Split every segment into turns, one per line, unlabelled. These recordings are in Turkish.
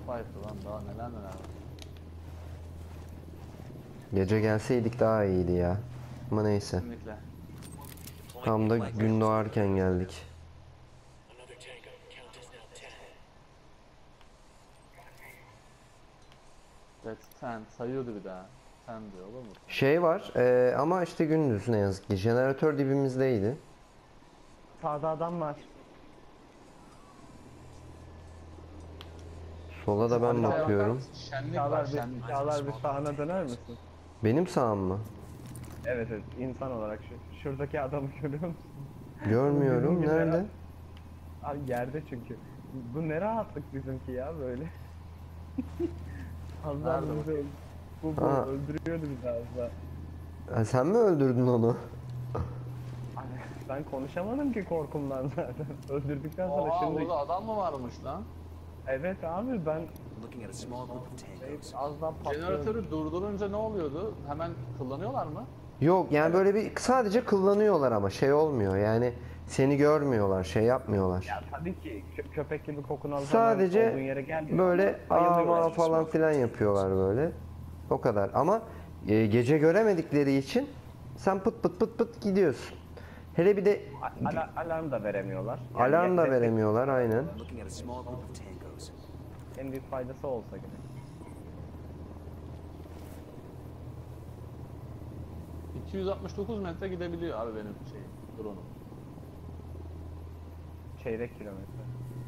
Fight'ı lan, daha neler neler var.
Gece gelseydik daha iyiydi ya. Ama neyse.
Kesinlikle.
Tam da gün doğarken geldik.
That's 10 sayıyordu bir daha. 10 diyor, olur mu?
Şey var ama işte gündüz ne yazık ki. Jeneratör dibimizdeydi.
Sağda adam var.
Sola da ben bakıyorum.
Şenlik var,
Çağlar
şenlik.
Çağlar bir sağına döner misin?
Benim sağım mı?
Evet evet, insan olarak şuradaki adamı görüyor musun?
Görmüyorum.
Bizim gibi
Nerede?
Abi yerde çünkü. Bu ne rahatlık bizimki ya böyle. Az daha
Nerede
bizi bu
Ha.
öldürüyordu bizi az daha.
Ha, sen mi öldürdün onu?
Ay, ben konuşamadım ki korkumdan zaten. Öldürdükten sonra
Oha,
şimdi...
burada adam mı varmış lan?
Evet abi ben
Looking at a small group of tangos.
az daha patlıyorum.
Jeneratörü durdurunca ne oluyordu? Hemen kullanıyorlar mı?
Yok yani böyle bir sadece kullanıyorlar ama şey olmuyor yani seni görmüyorlar, şey yapmıyorlar.
Ya tabii ki köpek gibi kokunu alıp olduğun
Sadece
yere gelmiyor.
böyle
Bayılıyorlar.
ama falan filan yapıyorlar böyle. O kadar ama gece göremedikleri için sen pıt pıt pıt pıt gidiyorsun. Hele bir de
Alarm da veremiyorlar.
alarm da
destek-
veremiyorlar aynen.
Looking at a small group of tangos.
En büyük faydası olsa gerek.
...269 metre gidebiliyor abi benim drone'um.
Çeyrek kilometre.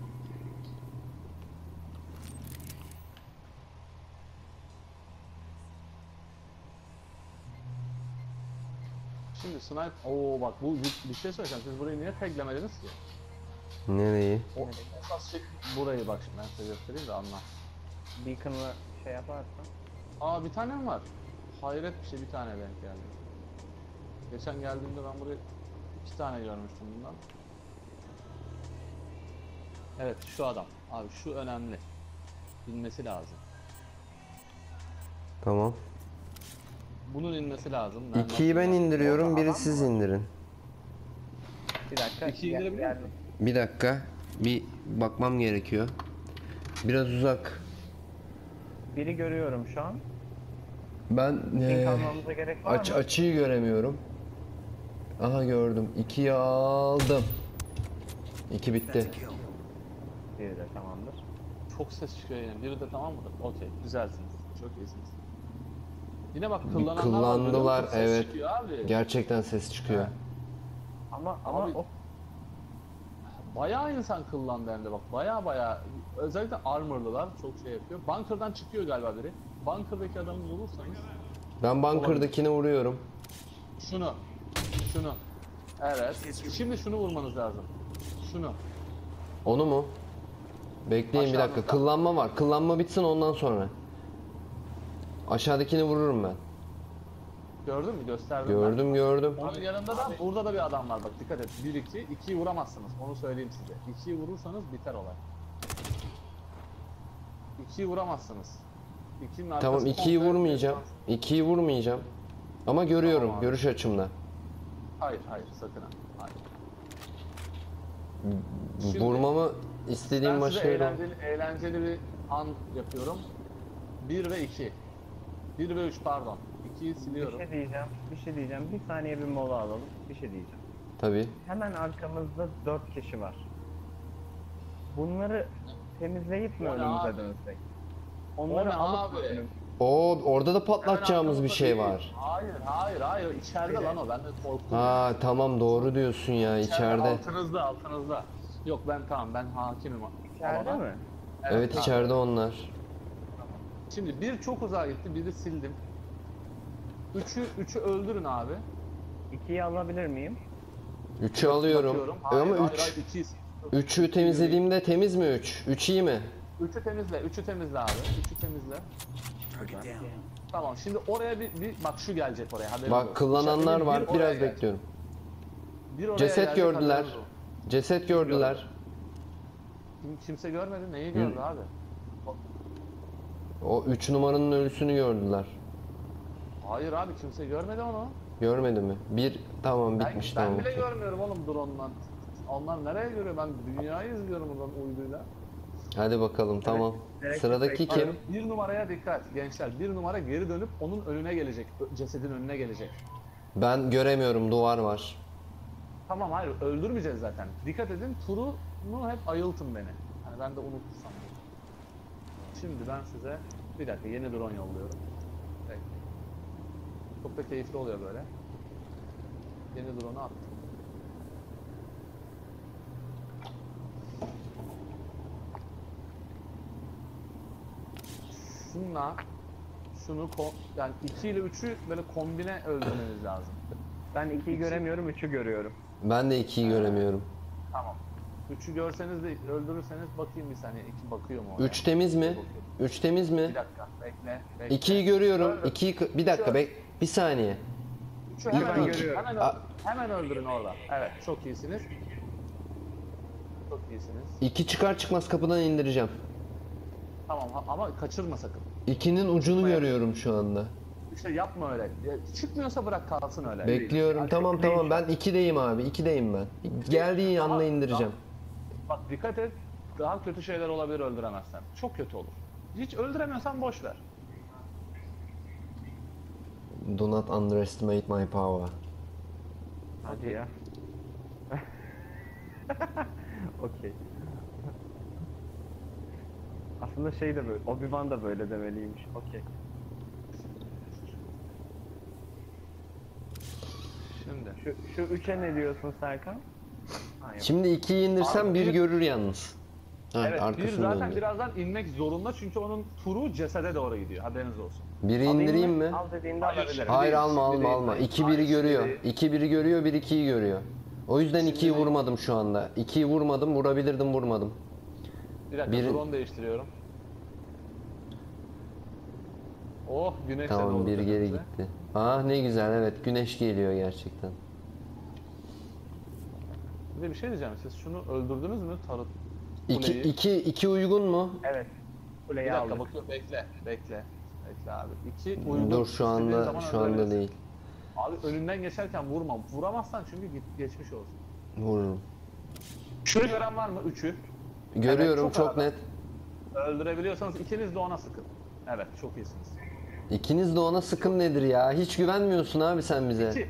Şimdi sniper... Oo bak, bu bir şey söyleyeceğim. Siz burayı niye taglemediniz ki?
Nereyi?
O esas şey... Burayı bak şimdi ben size göstereyim de anla.
Beacon'la şey yaparsan.
Aa, bir tane mi var? Hayret bir şey, bir tane denk geldi. Geçen geldiğimde ben burayı 2 tane görmüştüm bundan. Evet, şu adam. Abi şu önemli. İnmesi lazım.
Tamam.
Bunun inmesi lazım.
İkiyi ben indiriyorum, biri siz indirin.
Bir dakika.
İki indirebiliyor musun?
Bir dakika. Bir bakmam gerekiyor. Biraz uzak.
Biri görüyorum şu an.
Ben
Ping almamıza gerek var mı?
açıyı göremiyorum. Aha gördüm. 2'yi aldım. 2 bitti.
That's a kill.
Biri de tamamdır.
Çok ses çıkıyor yine. Biri de tamam mıdır? Okey, güzelsiniz. Çok iyisiniz. Yine bak kullananlar var,
Kullandılar,
görüyor musun? Ses
evet.
çıkıyor abi.
Gerçekten ses çıkıyor.
Ama
Abi-
o
Bayağı insan kullandı hem de bak. Bayağı. Özellikle armor'lılar çok şey yapıyor. Bunker'dan çıkıyor galiba biri. Bunker'daki adamı bulursanız.
Ben bunker'dakine vuruyorum.
Şunu. Evet. Şimdi şunu vurmanız lazım. Şunu.
Onu mu? Bekleyin bir dakika.
Aşağıda.
Kıllanma var. Kıllanma bitsin ondan sonra. Aşağıdakini vururum ben.
Gördün mü? Gösterdim ben.
Gördüm.
Onun yanında da burada da bir adam var bak, dikkat et. 1-2. 2'yi vuramazsınız. Onu söyleyeyim size. 2'yi vurursanız biter olay. 2'yi vuramazsınız. 2'nin arkası
Tamam 2'yi
komple-
vurmayacağım. 2'yi vurmayacağım. Ama görüyorum
Tamam abi.
görüş açımda.
Hayır sakın ha. Hayır. Şimdi-
Vurmamı istediğim
Ben
başka
size
yer o.
eğlenceli bir an yapıyorum. 1 ve 2. 1 ve 3 pardon. 2'yi
bir
siliyorum.
şey diyeceğim. Bir saniye bir mola alalım. Bir şey diyeceğim.
Tabii.
Hemen arkamızda 4 kişi var. Bunları temizleyip mi
O ne
önümüze
abi?
dönsek?
O
Onları
ne
alıp
abi?
mı önümüze?
Orada da patlatacağımız
Hemen
bir şey
arkamızda
var.
değil. Hayır. İçeride lan o. Ben de korktum.
Ha tamam doğru diyorsun ya içeride.
Altınızda. Yok ben hakimim.
İçeride
alana.
mi?
Evet
abi.
içeride onlar.
Şimdi bir çok uzağa gitti, biri sildim. Üçü öldürün abi.
2'yi alabilir miyim?
3'ü alıyorum.
Bakıyorum.
Ama
Hayır,
3
ikiyi
3'ü temizlediğimde temiz mi 3? 3 iyi mi?
Üçü temizle abi. Üçü temizle.
Target down.
Tamam, şimdi oraya bir bak şu gelecek oraya. Haberin
Bak
olsun.
kullananlar
Bir
var
oraya
biraz
gelecek.
bekliyorum.
Bir oraya
Ceset
gelecek,
gördüler.
haberiniz olsun.
Ceset gördüler.
Kimse görmedi. Neyi gördü abi?
O 3 numaranın ölüsünü gördüler.
Hayır abi, kimse görmedi onu.
Görmedi mi? Bir tamam
Ben,
bitmiş
ben
tamam.
bile
okey.
görmüyorum oğlum drone'dan. Onlar nereye görüyor? Ben dünyayı izliyorum buradan uyduyla.
Hadi bakalım tamam.
direkt
Sıradaki kim?
bekliyorum.
Bir numaraya dikkat gençler. Bir numara geri dönüp onun önüne gelecek. Cesedin önüne gelecek.
Ben göremiyorum, duvar var.
Tamam hayır öldürmeyeceğiz zaten. Dikkat edin turunu hep ayıltın beni. Hani ben de unutursam. Şimdi ben size bir dakika yeni drone yolluyorum. Bekleyin. Çok da keyifli oluyor böyle. Yeni drone'u attım. Şunla yani 2 ile 3'ü böyle kombine öldürmeniz lazım.
Ben 2'yi göremiyorum, 3'ü görüyorum.
Ben de 2'yi göremiyorum.
Tamam. 3'ü görseniz de öldürürseniz bakayım bir saniye. 2 bakıyor mu oraya?
3 temiz mi?
Bakıyor.
3 temiz mi?
Bir dakika bekle.
2'yi görüyorum.
Öldür.
2'yi bir dakika
Şöyle.
bir saniye.
3'ü hemen
İlk-
öldürün.
görüyorum.
Hemen öldürün orada. Evet çok iyisiniz. Çok iyisiniz.
2 çıkar çıkmaz kapıdan indireceğim.
Tamam ama kaçırma sakın.
2'nin ucunu
Tutmaya-
görüyorum şu anda.
İşte yapma öyle. Çıkmıyorsa bırak kalsın öyle.
Bekliyorum.
Hadi.
Tamam ben 2'deyim abi. 2'deyim ben. Geldiği
Ama-
anda indireceğim.
Bak dikkat et. Daha kötü şeyler olabilir öldüremezsen. Çok kötü olur. Hiç öldüremiyorsan boş ver.
Do not underestimate my power.
Hadi ya. Okey. Aslında şey de böyle, Obi-Wan da böyle demeliymiş. Okey.
Şimdi.
Şu 3'e ne diyorsun Serkan? Ha, yok.
Şimdi 2'yi indirsem
Abi,
1
bir-
görür yalnız. Ha,
Evet bir
arkasını
zaten
döndü.
birazdan inmek zorunda çünkü onun turu cesede doğru gidiyor. Haberiniz olsun.
1'i
Alayım
indireyim mi?
Al dediğinde
Hayır,
alabilirim.
hayır.
Hayır
Değil,
alma
şimdi
alma
değil.
alma. 2
Hayır,
1'i
şimdi
görüyor.
değil.
2 1'i görüyor, 1 2'yi görüyor. O yüzden
Şimdi
2'yi
değil.
vurmadım şu anda. 2'yi vurmadım, vurabilirdim vurmadım.
Bir dakika
Bir-
drone değiştiriyorum. Oh güneş de
Tamam
doğdu
bir geri
tepemize.
gitti. Ah ne güzel evet güneş geliyor gerçekten.
Bir de bir şey diyeceğim. Siz şunu öldürdünüz mü? Tarıt.
2
Kuleyi.
2 uygun mu?
Evet.
Bir
Kuleyi
dakika
aldık.
bakıyor. Bekle. Bekle abi. 2 uygun.
Dur şu
İstediğin
anda
zaman
şu anda
öldürebilirsin.
değil.
Abi önünden geçerken vurma. Vuramazsan çünkü geçmiş olsun.
Vururum.
Şunu gören var mı? 3'ü.
Görüyorum
çok
çok
arada.
net.
Öldürebiliyorsanız ikiniz de ona sıkın. Evet çok iyisiniz.
İkiniz de ona sıkın nedir ya? Hiç güvenmiyorsun abi sen bize.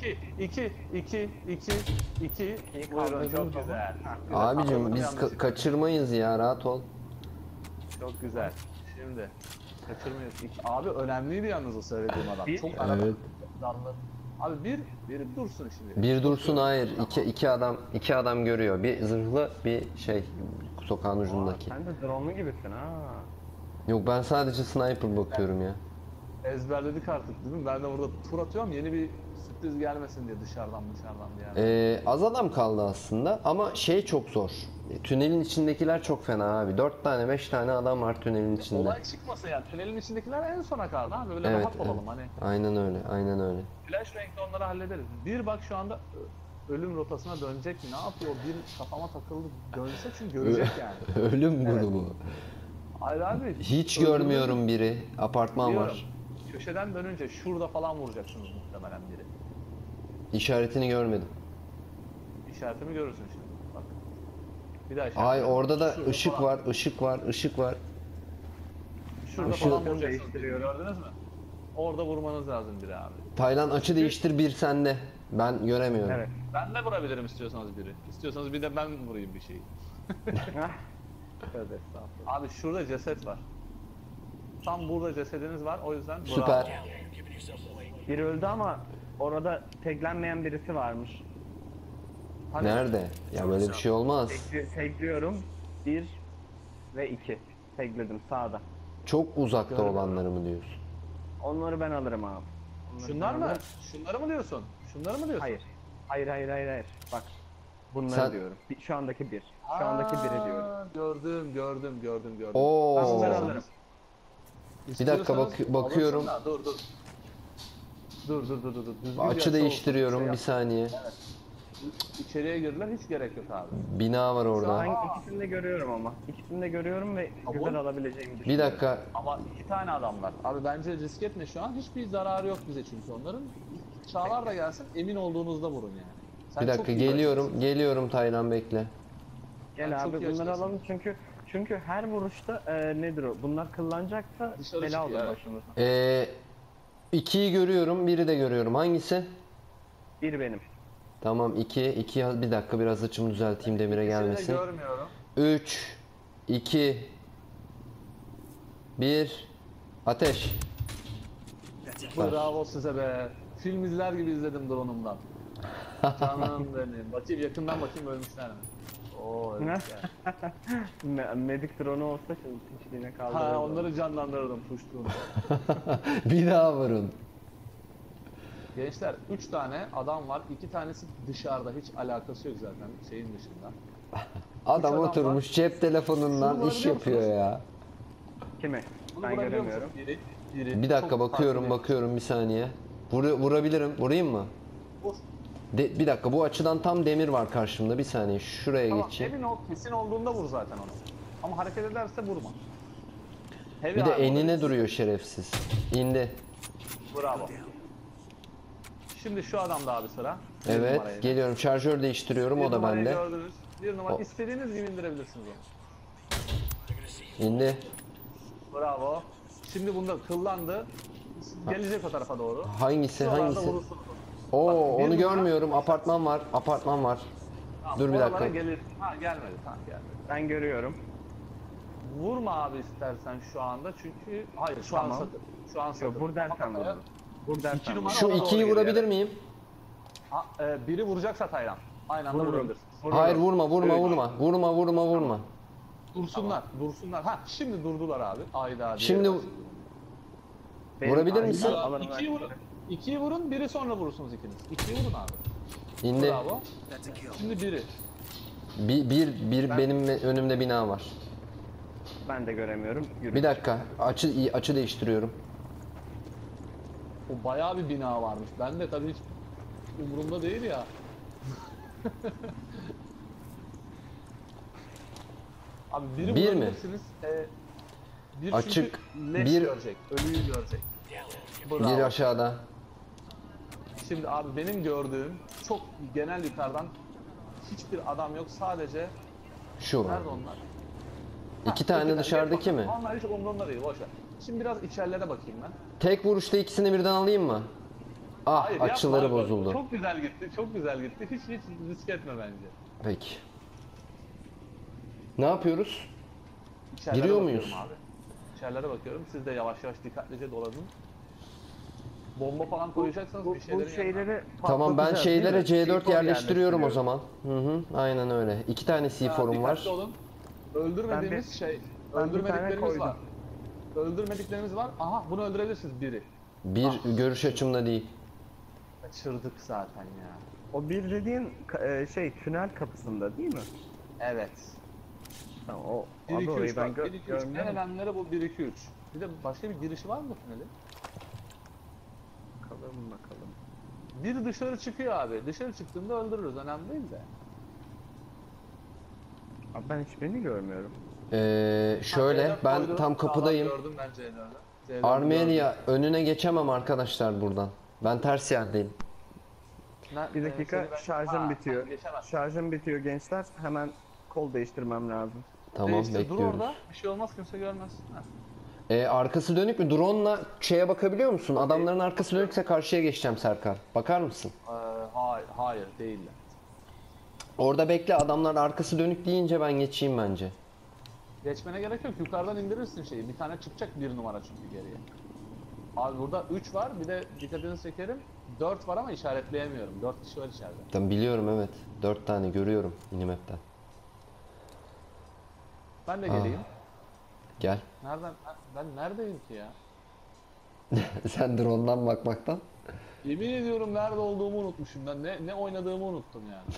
2.
kaldırdın,
Buyurun çok
tamam.
güzel.
Abicim
Kaldırdın,
biz
yanlış.
kaçırmayız ya rahat ol.
Çok güzel. Şimdi kaçırmayız. Abi önemliydi yalnız o söylediğim adam.
Bir-
Çok arada
Evet.
darladı. Abi bir dursun şimdi.
Bir dursun hayır. İki adam görüyor. Bir zırhlı bir şey sokağın
Aa,
ucundaki.
sen de drone'lu gibisin ha.
Yok ben sadece sniper bakıyorum ya.
Ezberledik artık değil mi? Ben de burada tur atıyorum yeni bir sürpriz gelmesin diye dışarıdan diye.
Az adam kaldı aslında ama şey çok zor. Tünelin içindekiler çok fena abi. 4 tane 5 tane adam var tünelin içinde.
Olay çıkmasın yani. Tünelin içindekiler en sona kaldı abi. Böyle
Evet,
rahat olalım
evet.
hani.
Aynen öyle, aynen öyle.
Flashbang'de onları hallederiz. Bir bak şu anda ölüm rotasına dönecek mi? Ne yapıyor? Bir kafama takıldı. Dönse çünkü görecek yani.
Ölüm
Evet.
grubu.
Hayır abi.
Hiç
öldürmeyi
görmüyorum biri. Apartman
biliyorum.
var.
Köşeden dönünce şurada falan vuracaksınız muhtemelen biri.
İşaretini görmedim.
İşaretimi görürsün şimdi. Bak. Bir daha işaret.
Ay orada da
Şurada
ışık
falan-
var, ışık var, ışık var.
Şurada
ışığı-
falan vuracaksınız.
Değiştiriyorum.
Gördünüz mü? Orada vurmanız lazım biri abi.
Taylan açı değiştir bir sende. Ben göremiyorum.
Evet.
Ben de vurabilirim istiyorsanız biri. İstiyorsanız bir de ben vurayım bir şeyi.
Hah. Tövbe estağfurullah.
Abi şurada ceset var. Tam burada cesediniz var o yüzden bravo.
Süper.
Biri öldü ama orada teklenmeyen birisi varmış.
Hani
Nerede? Ya böyle bir şey olmaz.
Tekliyorum. 1 ve 2. Tekledim sağda.
Çok uzakta
Görmedim.
olanları mı diyorsun?
Onları ben alırım abi. Onları
Şunlar
ben
mı?
alırım.
Şunları mı diyorsun? Şunları mı diyorsun?
Hayır. Hayır. Bak. Bunları
Sen-
diyorum. Şu andaki bir. Şu andaki biri diyorum.
Gördüm.
Oo.
Ben bunları
alırım.
Bir dakika, bakıyorum.
alırsın da, Dur. Düzgün
Açı
bir
değiştiriyorum
şey
bir
yap.
saniye.
İçeriye girdiler hiç gerek yok abi.
Bina var orada.
Ben ikisini de görüyorum ama. İkisini de görüyorum ve
Ama-
güzel alabileceğimi
Bir
düşünüyorum.
dakika.
Ama 2 tane adam var. Abi bence risk etme şu an. Hiçbir zararı yok bize çünkü onların. Çağlar da gelsin emin olduğunuzda vurun yani. Sen
Bir
çok
dakika
iyi
geliyorum.
oynuyorsun.
Geliyorum Taylan bekle.
Gel
Ben
abi
çok iyi
bunları
açıkçası.
alalım çünkü Çünkü her vuruşta nedir o? Bunlar kıllanacaksa
Dışarı
bela
çıkıyor,
olur
evet.
başımıza.
2'yi görüyorum, biri de görüyorum. Hangisi?
Bir benim.
Tamam 2. Bir dakika biraz açımı düzelteyim demire
İkisini de
gelmesin.
görmüyorum.
3, 2, 1. Ateş.
That's it.
Bravo size be. Film izler gibi izledim drone'umdan. Canım benim. Bakayım yakından bakayım ölmüşler mi? Oo ölmüşler.
Medik drone'u olsa şimdi piçliğine kaldırırdı.
Ha onları canlandırırdım puştuğunu.
Bir daha vurun.
Gençler 3 tane adam var. 2 tanesi dışarıda. Hiç alakası yok zaten şeyin dışında.
Adam
adam
oturmuş cep telefonundan
Şunu
iş
vurabiliyor
yapıyor
musunuz?
ya.
Kimi?
Bunu
Ben
vurabiliyor
göremiyorum.
musun? Biri
Bir dakika
çok
bakıyorum
farklı
bakıyorum bir saniye. Vurabilirim. Vurayım mı?
bir- Vur.
Bir dakika bu açıdan tam demir var karşımda. Bir saniye şuraya
Tamam
geçeyim.
emin ol kesin olduğunda vur zaten onu. Ama hareket ederse vurma. Heavy
Bir de
armor.
enine duruyor şerefsiz. İndi.
Bravo. Şimdi şu adam da abi sıra. Bir
Evet
numarayı.
geliyorum. Şarjör değiştiriyorum
Bir
o da
numarayı
bende.
Gördünüz. Bir numara
O-
istediğiniz gibi indirebilirsiniz onu.
İndi.
Bravo. Şimdi bunda kıllandı. Gelecek o tarafa doğru.
Hangisi
Şuralarda
hangisi?
vurursunuz.
Oo
Bak, bir
onu
numara-
görmüyorum. Apartman var. Apartman var.
Tamam,
Dur bir
oralara
dakika.
Gelir. Ha gelmedi tamam gelmedi.
Ben görüyorum.
Vurma abi istersen şu anda çünkü hayır şu an
Tamam.
sakın. Şu an sakın.
Yok, vur dersen
Ama-
vururum. Vur dersen
İki
vururum.
numara-
Şu
ona doğru
2'yi
geliyor.
vurabilir miyim?
Ha, biri vuracaksa Taylan. Aynı anda
Vururum.
vurabilirsin.
Vururum.
Hayır vurma vurma
Üç.
vurma.
Dursunlar, dursunlar. Ha şimdi durdular abi. Ayda diye.
Şimdi
Benim
vurabilir
aynı
misin?
alanım
İkiyi
var.
vurun. İkiyi vurun, biri sonra vurursunuz ikiniz. İkiyi vurun abi.
indi.
Bravo.
That's a kill.
Şimdi biri.
Benim önümde bina var.
Ben de göremiyorum. Yürü.
Bir dakika. Açı değiştiriyorum.
O bayağı bir bina varmış. Ben de tabii hiç umurumda değil ya. Abi biri
Bir mi?
vurabilirsiniz. Bir
Açık,
çünkü leş
bir-
görecek, ölüyü görecek. Bravo.
Bir aşağıda.
Şimdi abi benim gördüğüm çok genel yukarıdan hiçbir adam yok sadece
Şu var.
nerede onlar?
İki tane dışarıdaki mi?
Onlar hiç umurumda değil boş ver. Şimdi biraz içerilere bakayım ben.
Tek vuruşta ikisini birden alayım mı? Ah
Hayır,
açıları
yapma abi.
bozuldu.
Çok güzel gitti, çok güzel gitti. Hiç risk etme bence.
Peki. Ne yapıyoruz?
İçerilere
Giriyor
bakıyorum
muyuz?
Abi. İçerilere bakıyorum. Siz de yavaş yavaş dikkatlice dolanın. Bomba falan koyacaksanız
Bu
bir şeylerin yanına.
şeyleri
Tamam ben
patlatacağız, değil
şeylere
mi?
C4
C4
yerleştiriyorum o
yerleştiriyorum.
zaman. Aynen öyle. 2 tane C4'um var.
Dikkatli olun. Öldürmediğimiz
ben bir tane
öldürmediklerimiz
koydum.
var. Öldürmediklerimiz var. Aha bunu öldürebilirsiniz biri.
Bir görüş açımda değil.
Kaçırdık zaten ya.
O bir dediğin tünel kapısında değil mi?
Evet.
Tamam o
1
abi
2
orayı
3
ben
1 2 3. En
görmüyorum.
önemlileri bu 1 2 3. Bir de başka bir girişi var mı tünelin?
Bakalım.
Biri dışarı çıkıyor abi. Dışarı çıktığında öldürürüz. Önemli değil de.
Abi ben hiçbirini görmüyorum.
Şöyle
C4
ben
koydum,
tam kapıdayım.
sağlam Gördüm ben C4'ü. C4'ü gördüm.
Armenia önüne geçemem arkadaşlar buradan. Ben ters yerdeyim.
Bir dakika
seni ben-
şarjım
Ha,
bitiyor.
geçemez.
Şarjım bitiyor gençler. Hemen kol değiştirmem lazım.
Tamam
Değiştir, dur
bekliyoruz.
orada. Bir şey olmaz kimse görmez. Ha.
Arkası dönük mü? Drone'la şeye bakabiliyor musun? Adamların arkası dönükse karşıya geçeceğim Serkan. Bakar mısın?
Hayır değiller.
Orada bekle adamlar arkası dönük deyince ben geçeyim bence.
Geçmene gerek yok. Yukarıdan indirirsin şeyi. Bir tane çıkacak bir numara çünkü geriye. Abi burada 3 var. Bir de dikkatinizi çekerim. 4 var ama işaretleyemiyorum. 4 kişi var içeride.
Tamam biliyorum evet. 4 tane görüyorum minimap'ten.
Ben de geleyim.
Gel.
Nereden? Ben neredeyim ki ya?
Sen drone'dan bakmaktan.
Yemin ediyorum nerede olduğumu unutmuşum. Ben ne oynadığımı unuttum yani.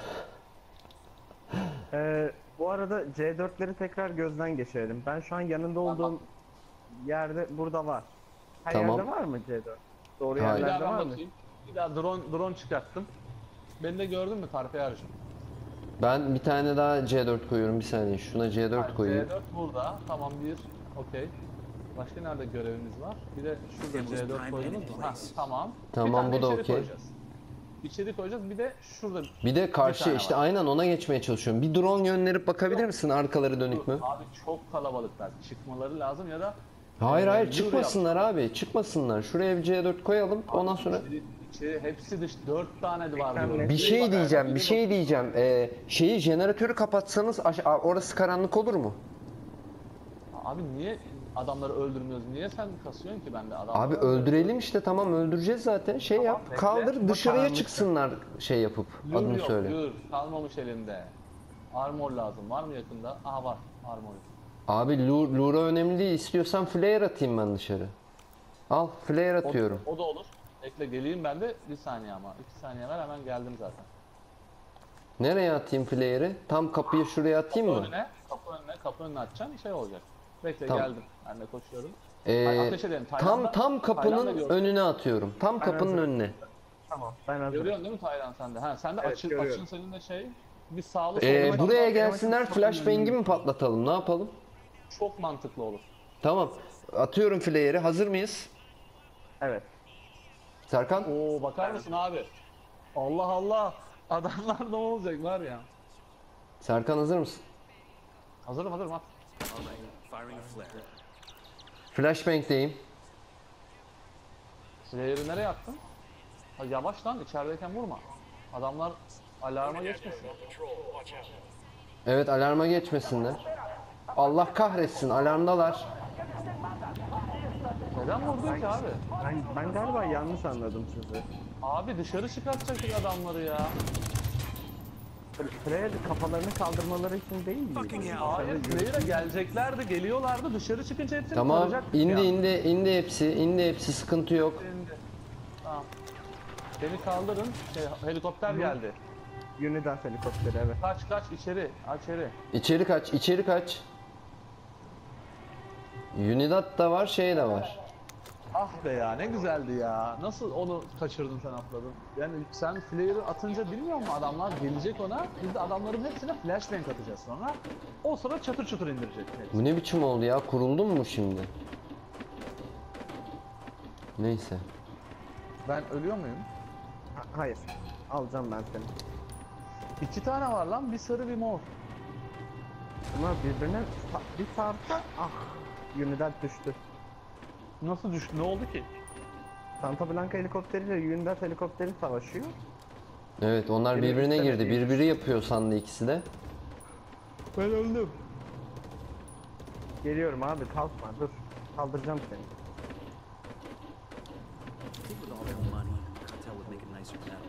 Bu arada C4'leri tekrar gözden geçirelim. Ben şu an yanında olduğum yerde burada var. Her
Tamam.
yerde var mı C4? Doğru
Hayır.
Bir daha
yerlerde
ben
var mı?
bakayım. Bir daha drone çıkarttım. Beni de gördün mü Tarpey Arıcım?
Ben bir tane daha C4 koyuyorum bir saniye. Şuna C4 koyayım.
C4 burada. Tamam bir. Okey. Başka nerede görevimiz var? Bir de şurada
It was
C4
prime
koydunuz
and
mu?
in
Ha,
place.
tamam.
Tamam,
Bir tane
bu da
içeri
okey.
koyacağız. içeri koyacağız. Bir de şurada
Bir de karşı
tane
işte
var.
aynen ona geçmeye çalışıyorum. Bir drone gönderip bakabilir misin arkaları dönük mü?
Abi çok kalabalıklar. Çıkmaları lazım ya da
Hayır hayır
lure
çıkmasınlar abi. Çıkmasınlar. Şuraya bir C4 koyalım. Ondan sonra
içeri hepsi dış 4 tane de var diyorum.
bir şey diyeceğim. Bir şey diyeceğim. Şeyi jeneratörü kapatsanız orası karanlık olur mu?
Abi niye adamları öldürmüyoruz? Niye sen kasıyorsun ki bende adamları?
Abi öldürelim işte tamam öldüreceğiz zaten. Şey
Tamam,
yap
bekle.
kaldır
Ama
dışarıya
karanlık.
çıksınlar şey yapıp
Lure
adını
yok,
söyle.
lure. Kalmamış elinde. Armor lazım. Var mı yakında? Aha var. Armor.
Abi lure önemli değil. İstiyorsan flare atayım ben dışarı. Al flare atıyorum.
O da olur. Bekle geleyim ben de. Bir saniye ama. 2 saniye ver hemen geldim zaten.
Nereye atayım flare'i? Tam kapıyı şuraya atayım mı?
Kapı önüne atacağım şey olacak. Bekle
Tamam.
geldim. Ben de koşuyorum. Ay, ateş edelim. Tayland'da-
Tam
Tayland'da
kapının
gördüm.
önüne atıyorum. Tam kapının
hazırım.
önüne.
Tamam ben hazırım.
Görüyorsun değil mi Tayland sende? Ha sen de
Evet,
açın
görüyorum.
senin de şey. Bir sağlı sollu.
Buraya gelsinler flashbang'i mi patlatalım? Ne yapalım?
Çok mantıklı olur.
Tamam. Atıyorum flare'i. Hazır mıyız?
Evet.
Serkan?
Oo bakar mısın abi? Allah Allah. Adamlar ne olacak var ya.
Serkan hazır mısın?
Hazırım at.
Firing a flare.
Flashbang'deyim.
Slayer'ı nereye attın? Ha, yavaş lan içerideyken vurma. Adamlar alarma geçmesin.
Evet alarma geçmesinler. Allah kahretsin alarmdalar.
Neden vurdun ki abi?
Ben galiba yanlış anladım sizi.
Abi dışarı çıkartacaktık adamları ya.
Sıraya kafalarını kaldırmaları için değil mi?
Fucking hell.
Hayır Slayer'a geleceklerdi, geliyorlardı. Dışarı çıkınca hepsini
Tamam
tarayacaktık
indi
ya.
indi hepsi sıkıntı yok.
İndi. Tamam. Beni kaldırın. Helikopter geldi.
Unidas helikopteri evet.
Kaç içeri. İçeri.
İçeri kaç. Unidat da var şey de var.
Ah be ya ne güzeldi ya. Nasıl onu kaçırdın sen atladın? Yani sen flare'ı atınca bilmiyor musun adamlar gelecek ona. Biz de adamların hepsine flashbang atacağız sonra. O sıra çatır çatır indirecek.
Bu ne biçim oldu ya? Kuruldun mu şimdi? Neyse.
Ben ölüyor muyum?
Hayır. Alacağım ben seni.
2 tane var lan. Bir sarı bir mor.
Bunlar birbirine bir sarsa ah Unidas düştü.
Nasıl düştü? Ne oldu ki?
Santa Blanca helikopteriyle Unidas helikopteri savaşıyor.
Evet onlar
Benim
birbirine girdi.
istemediğim.
Birbiri yapıyor sandı ikisi de.
Ben öldüm.
Geliyorum abi kalkma dur. Kaldıracağım seni.
I think with all their money, Cartel would make a nicer town.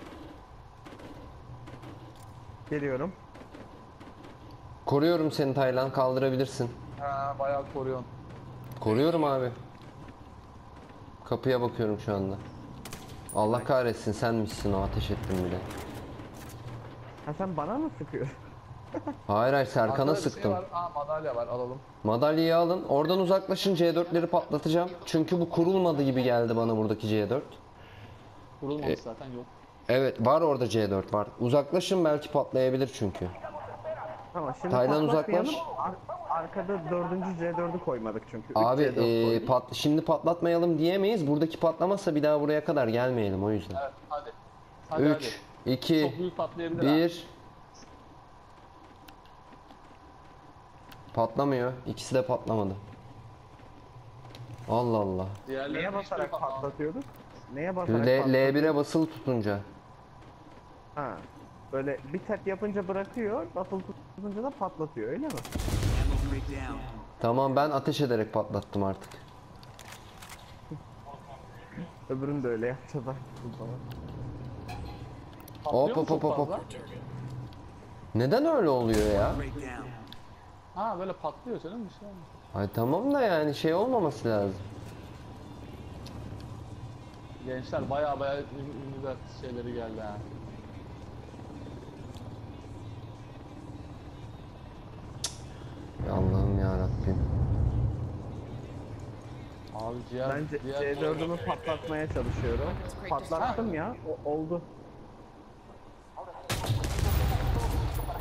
Geliyorum.
Koruyorum seni Taylan kaldırabilirsin.
Ha bayağı koruyorsun.
Koruyorum abi. Kapıya bakıyorum şu anda. Allah kahretsin senmişsin o ateş ettin bile.
Ha sen bana mı sıkıyorsun?
Hayır Serkan'a
Arkada bir
sıktım.
Şey var. Aa madalya var alalım.
Madalyayı alın. Oradan uzaklaşın C4'leri patlatacağım. Çünkü bu kurulmadı gibi geldi bana buradaki C4.
Vurulmamış zaten yok.
Evet var orada C4 var. Uzaklaşın belki patlayabilir çünkü.
Tamam şimdi
Taylan
patlatmayalım.
uzaklaş.
Arkada 4. C4'ü koymadık çünkü. Üç
Abi
C4 koyduk.
şimdi patlatmayalım diyemeyiz. Buradaki patlamazsa bir daha buraya kadar gelmeyelim o yüzden.
Evet hadi. Hadi
3,
hadi.
2,
Çok büyük patlayabilir ha.
1. Patlamıyor. İkisi de patlamadı. Allah Allah.
Diğerleri
Neye
hiçbiri
basarak
patlamadı.
patlatıyorduk? Neye basarak patlatıyorduk?
L1'e basılı tutunca.
Ha. Böyle bir tap yapınca bırakıyor, basılı tutunca da patlatıyor öyle mi?
Ammo crate down.
Tamam ben ateş ederek patlattım artık.
Öbürünü de öyle yapacağız artık o zaman.
Patlıyor
Hop,
mu
hop,
çok
hop, hop.
fazla?
Neden öyle oluyor ya?
Crate down.
Ha böyle patlıyor canım bir şey olmuyor.
Ay tamam da yani şey olmaması lazım.
Gençler baya ünlü şeyleri geldi ha.
Ya Allah'ım ya Rabbim.
Abi ciğer,
Ben C4'ümü patlatmaya çalışıyorum. Patlattım ya, oldu.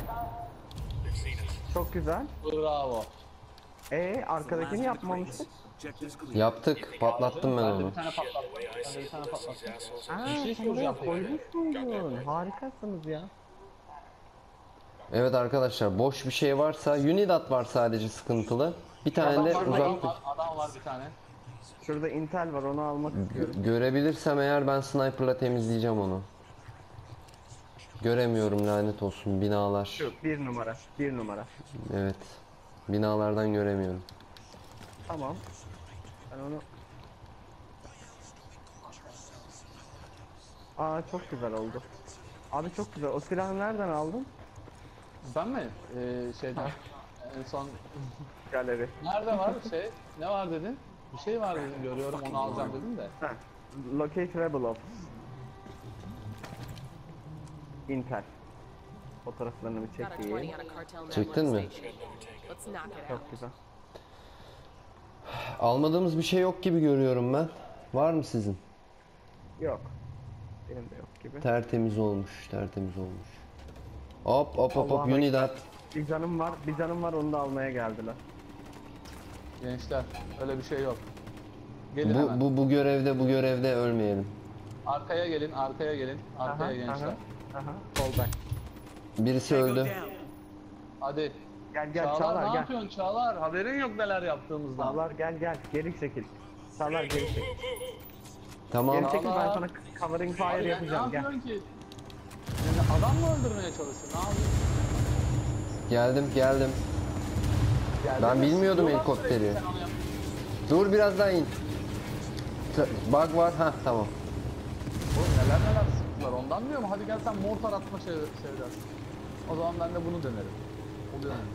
Çok güzel.
Bravo.
Arkadakini yapmamıştık.
Check this clear.
Yaptık. Patlattım ben
Ben de
onu.
bir tane patlattım. Ben de bir tane patlattım.
Aa,
Bir şey
sen oraya
soracağım peki.
koymuş muydun? Harikasınız ya.
Evet arkadaşlar, boş bir şey varsa, Unidat var sadece sıkıntılı. Bir tane de
Adam
uzak
var, adam var bir tane.
Şurada Intel var, onu almak istiyorum.
görebilirsem eğer ben sniper'la temizleyeceğim onu. Göremiyorum, lanet olsun binalar.
Bir numara, bir numara.
Evet. Binalardan göremiyorum.
Tamam. Ben onu... Aa, çok güzel oldu. Abi çok güzel. O silahı nereden aldın?
Ben mi? Şeyden. En son
Galeri.
nerede var şey? Ne var dedin? Bir şey var dedim, görüyorum onu alacağım dedim de.
Heh. Locate Rebel Ops. Intel. Fotoğraflarını bir
Got a 20
çekeyim.
on a cartel
Çektin mi?
network station. Let's knock it out.
Çok güzel.
Almadığımız bir şey yok gibi görüyorum ben. Var mı sizin?
Yok. Benim de yok gibi.
Tertemiz olmuş, tertemiz olmuş. Hop hop hop hop,
Allah'a
Unidat.
Bir canım var, bir canım var, onu da almaya geldiler.
Gençler öyle bir şey yok. Gelin hemen.
Bu görevde ölmeyelim.
Arkaya gelin, arkaya gelin. Arkaya gençler.
Aha. Sol back.
Birisi
Tango
öldü.
down.
Hadi.
Gel gel
Çağlar,
Çağlar
ne
gel.
yapıyorsun Çağlar? Haberin yok neler yaptığımızdan.
Çağlar gel. Geri çekil. Çağlar geri çekil.
Tamam.
Geri çekil, ben
Çağlar.
sana covering
Abi
fire
ya,
yapacağım.
ne
Gel.
yapıyorsun ki? Yani adam mı öldürmeye çalışıyorsun? Ne yapıyorsun?
Geldim.
Geldin
Ben
mi?
bilmiyordum
Sıkıyorlar
helikopteri.
sürekli sen onu yap-
Dur biraz daha in. Bug var. Ha tamam.
Oğlum neler sıktılar ondan diyorum. Hadi gel sen mortar atma sevdası. O zaman ben de bunu denerim. Oluyor mu?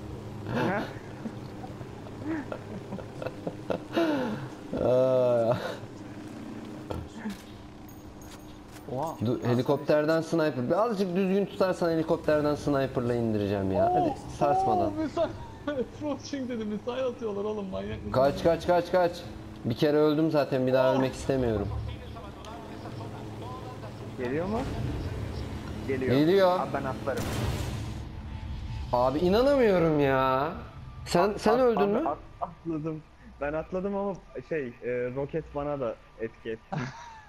Aa,
Oha.
helikopterden sniper. Birazcık düzgün tutarsan helikopterden sniperla indireceğim ya. Hadi sarsmadan.
Misal. Approaching dedi. Misal atıyorlar oğlum manyak mısın?
Kaç. Bir kere öldüm zaten, bir daha ölmek istemiyorum.
Geliyor mu? Geliyor.
Geliyor.
Abi ben atlarım.
Abi inanamıyorum ya. Sen öldün mü?
Atladım. Ben atladım ama roket bana da etki etti.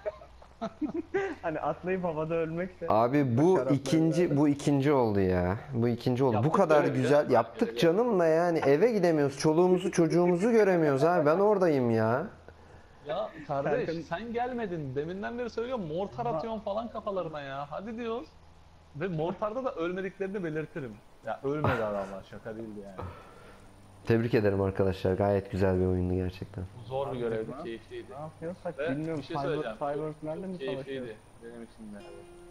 Hani atlayıp havada ölmek de.
Abi bu ikinci oldu ya. Bu ikinci oldu. Bu
Yaptık
kadar
görevi
güzel
ya.
yaptık canımla yani, eve gidemiyoruz. Çoluğumuzu çocuğumuzu göremiyoruz abi. Ben oradayım ya.
Ya kardeş
Serkan-
sen gelmedin. Deminden beri söylüyorum mortar atıyorsun falan kafalarına ya. Hadi diyoruz. Ve mortarda da ölmediklerini belirtirim. Ya ölmedi adamlar, şaka değildi yani.
Tebrik ederim arkadaşlar. Gayet güzel bir oyundu gerçekten.
Bu zor bir görevdi, keyifliydi.
Ne yapıyorsak
Ve
bilmiyorum.
bir şey söyleyeceğim.
Fireworks'larla mı
Çok
savaşıyoruz?
keyifliydi benim için de.